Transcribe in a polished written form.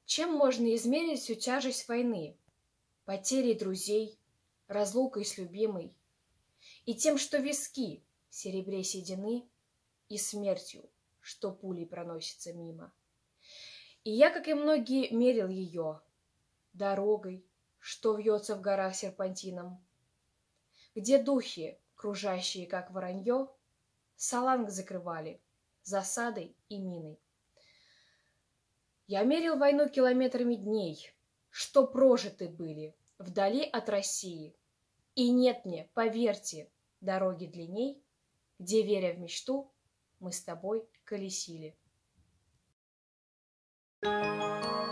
Чем можно измерить всю тяжесть войны? Потерей друзей, разлукой с любимой, и тем, что виски в серебре седины, и смертью, что пулей проносится мимо. И я, как и многие, мерил ее дорогой, что вьется в горах серпантином, где духи, кружащие, как воронье, саланг закрывали засадой и миной. Я мерил войну километрами дней, что прожиты были вдали от России. И нет мне, поверьте, дороги длинней, где, веря в мечту, мы с тобой колесили.